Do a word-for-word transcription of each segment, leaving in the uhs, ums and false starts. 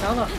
伤了。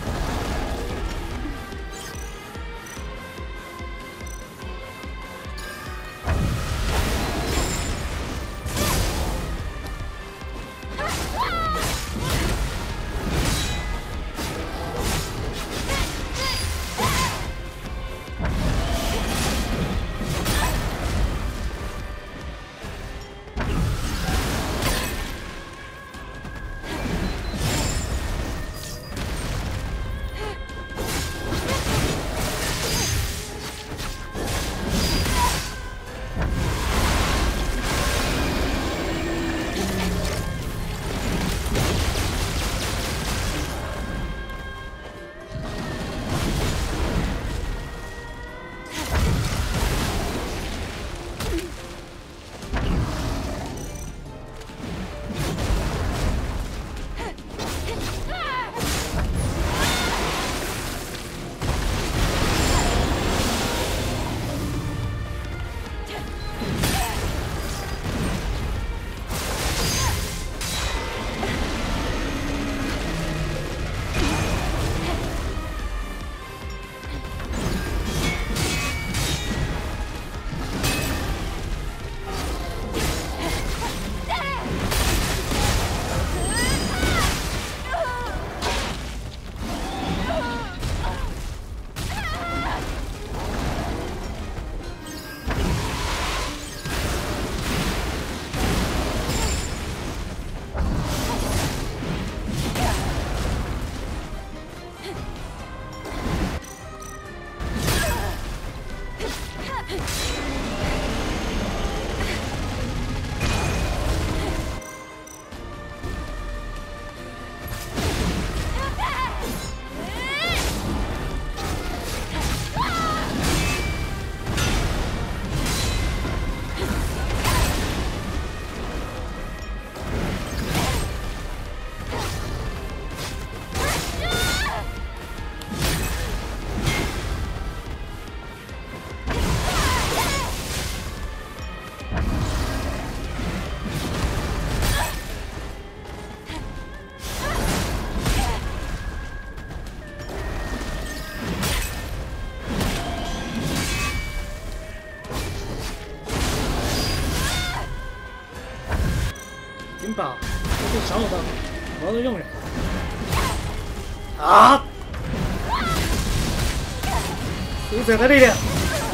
金宝，这是少有的活的佣人啊！死者的力量。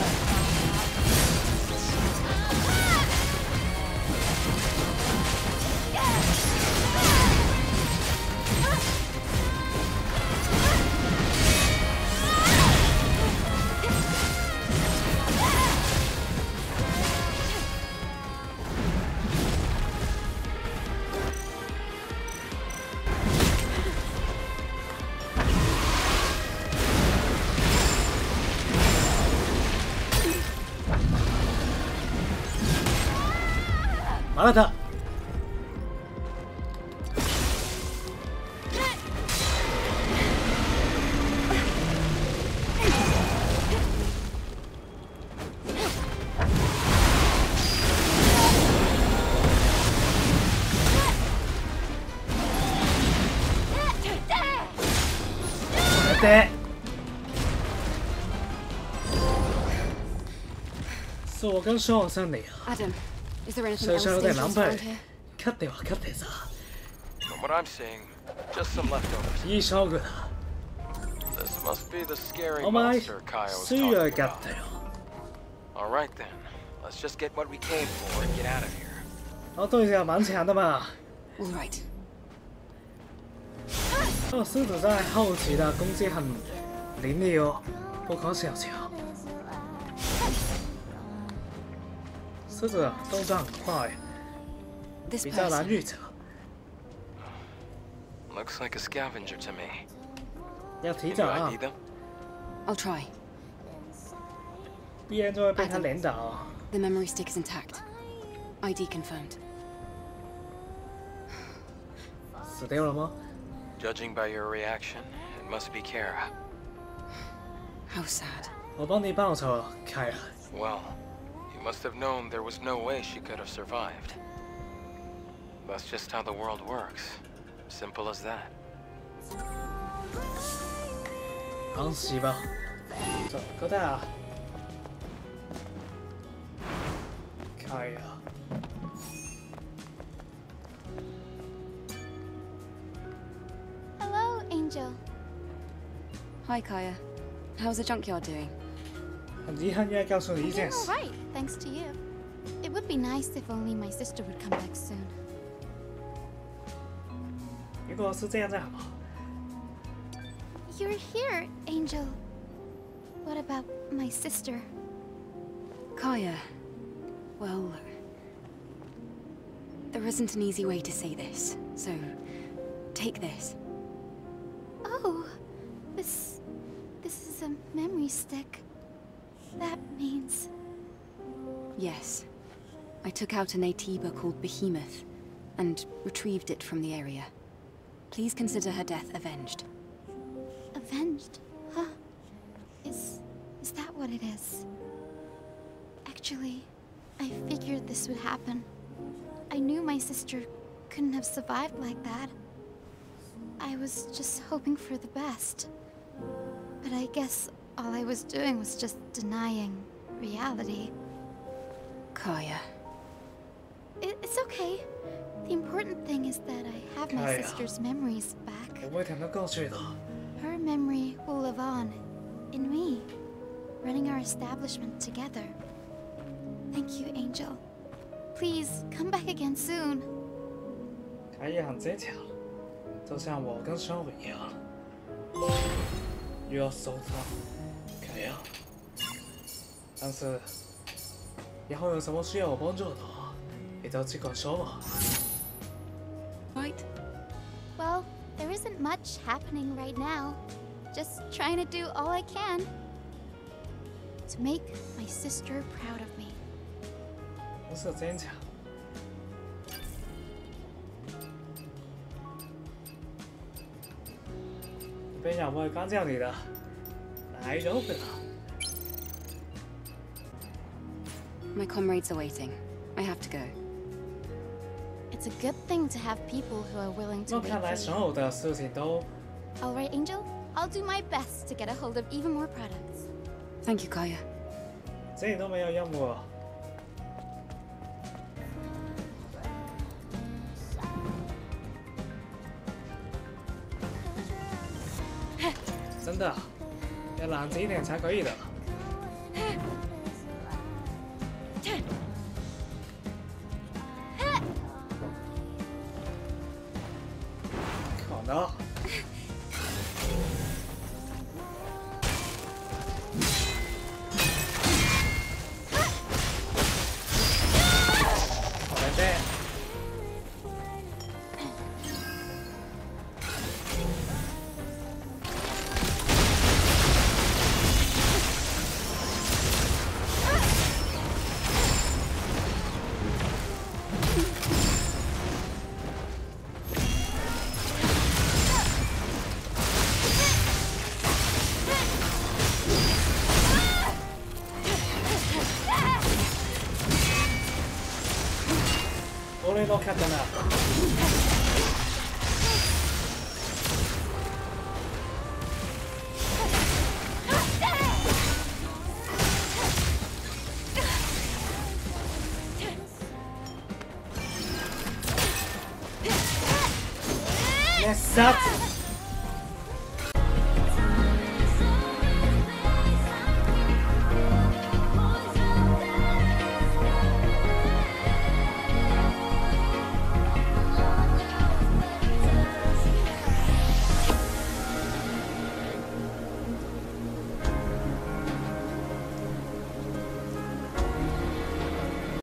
麻了他！对，是我跟守望生你啊。 身上有点狼狈，勝っては勝ってさ。いい勝負だ。お前、強いかったよ。哦，对呀，蛮强的嘛。哦，狮子在后期的攻击很凌厉哦，不可小瞧。 狮子动作很快，比较难预测。 Looks like a scavenger to me. 要提早啊！ I'll try. 不然就会被他连倒。 The memory stick is intact. I D confirmed. 死掉了吗？ Judging by your reaction, it must be Kara. How sad. 我帮你报仇，凯尔。 Well. You must have known there was no way she could have survived. That's just how the world works. Simple as that. 安息吧。走，哥大。开呀。 Hello, Angel. Hi, Kaya. How's the junkyard doing? 很遗憾要告诉你 I'm 一件 doing 事 all，right, thanks to you. It would be nice if only my sister would come back soon. 如果是这样就好。 You're here, Angel. What about my sister? Kaya. Well, there isn't an easy way to say this, so take this. Oh, this... this is a memory stick. That means... Yes. I took out an Atiba called Behemoth, and retrieved it from the area. Please consider her death avenged. Avenged? Huh? Is... is that what it is? Actually, I figured this would happen. I knew my sister couldn't have survived like that. I was just hoping for the best. But I guess all I was doing was just denying reality. Kaya. It, it's okay. The important thing is that I have my Kaya. sister's memories back. 我会谈到过去的。 Her memory will live on, in me, running our establishment together. Thank you, Angel. Please, come back again soon. 开也很坚强，就像我跟生活一样。又要收他，开呀。但是以后有什么需要我帮助的，你就尽管说吧。 Right? Well, there isn't much happening right now. Just trying to do all I can to make my sister proud of me. 不是坚强。别人不会干涉你的，来就对了。 My comrades are waiting. I have to go. It's a good thing to have people who are willing to 那 wait 看来 for 所 you. 有的事情都 All right, Angel. I'll do my best to get a hold of even more products. Thank you, Kaya. 这里都没有任务。真的，要冷静一点才可以的。可能。好的，这。 俺の刀。熱殺。